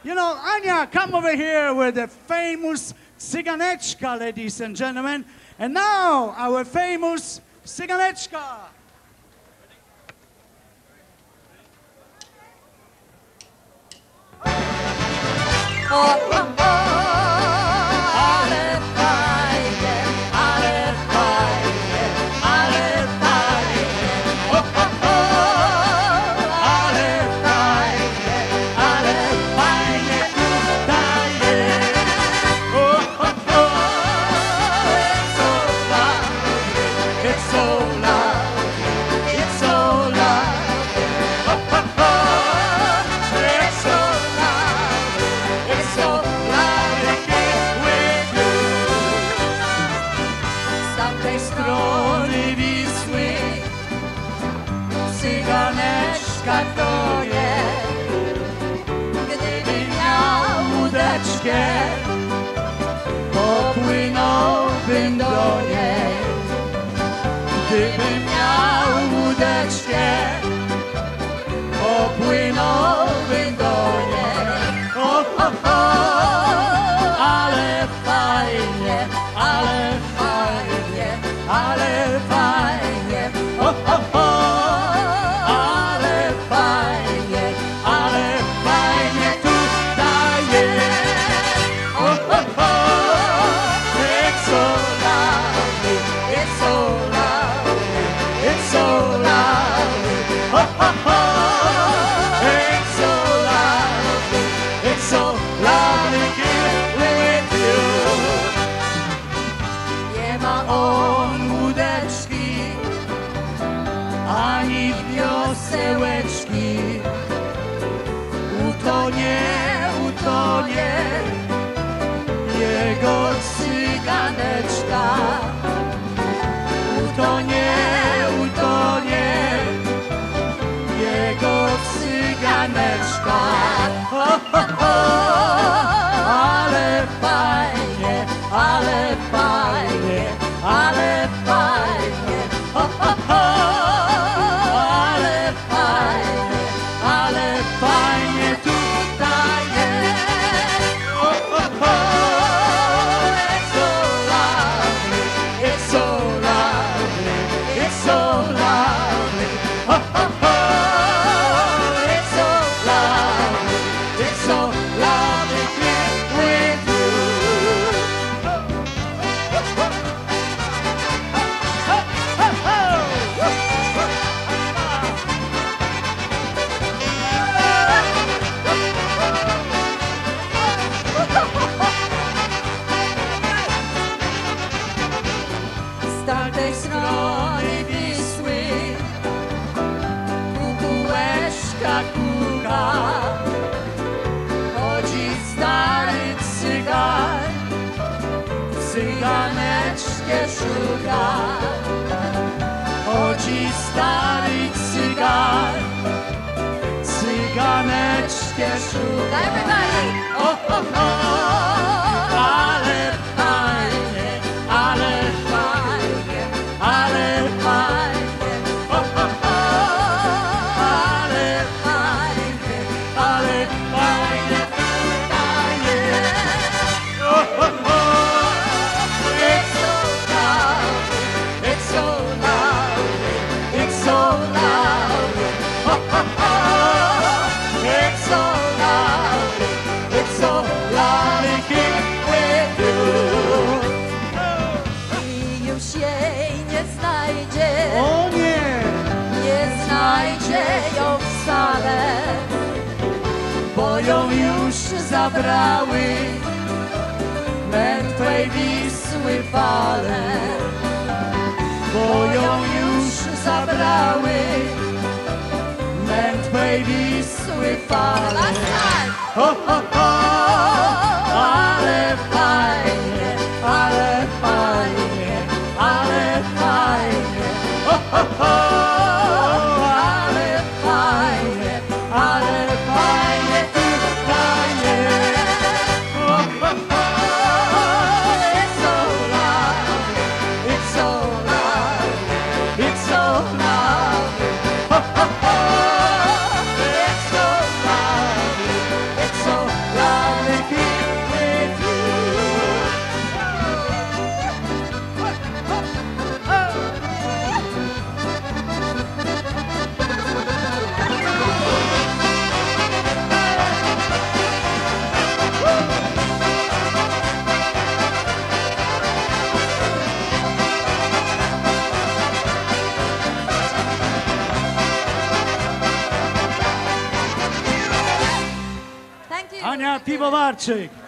You know, Anya, come over here with the famous Cyganeczka, ladies and gentlemen. And now, our famous Cyganeczka. Popłynąłbym do niej, gdybym miał łódeczkę, popłynąłbym do niej. Ale fajnie, ale fajnie, ale fajnie, ale fajnie, ale fajnie tutaj jest. It's so lovely, it's so lovely, it's so lovely. It's so lovely, it's so lovely here with you. Nie ma on łódeczki, ani wiosełeczki. Utonie, utonie jego cyganeczka. Utonie, utonie jego cyganeczka. Ale fajnie, ale fajnie, ale fajnie. Ale fajnie, ale fajnie tutaj jest. It's so lovely, it's so lovely. It's so lovely, it's so lovely here with you. Z tamtej strony Wisły kukułeczka kuka. Chodzi stary cygan, cyganeczkę szuka. Chodzi stary cygan, cyganeczkę szuka. Everybody! Ale fajnie, ale fajnie, ale fajnie. Ale fajnie, ale fajnie tutaj jest. It's so lovely, it's so lovely, it's so lovely. It's so lovely, it's so lovely here with you. I już jej nie znajdzie, O nie! nie znajdzie ją wcale, bo ją już zabrały mętwej Wisły fale. Bo ją już zabrały mętwej Wisły fale. Ale fajnie, ale fajnie, ale fajnie. Ale fajnie, ale fajnie tutaj jest. It's so lovely, it's so lovely, it's so lovely. It's so lovely, it's so lovely. Ania Piwowarczyk.